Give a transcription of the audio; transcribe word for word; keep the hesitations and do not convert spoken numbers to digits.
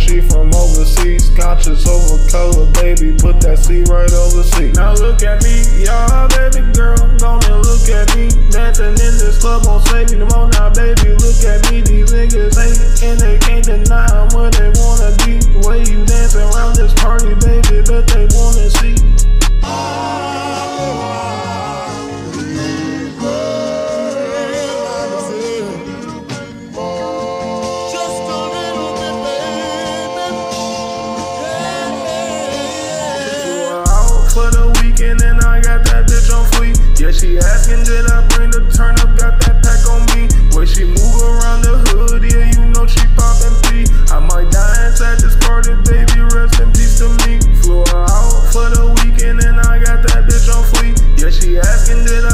like she from overseas. Conscious over color, baby, put that C right over C. Now look at me, y'all, baby girl, gonna look at me. Dancing in this club won't save me no more. Now baby, look at me, these niggas hate and they can't deny I'm where they wanna be. The way you dancing around this party, baby, bet they wanna see. For the weekend and I got that bitch on fleek. Yeah, she asking did I bring the turn up, got that pack on me. Way she move around the hood, yeah, you know she poppin' P. I might die inside this party, baby, rest in peace to me. Flew her out for the weekend and I got that bitch on fleek. Yeah, she asking did I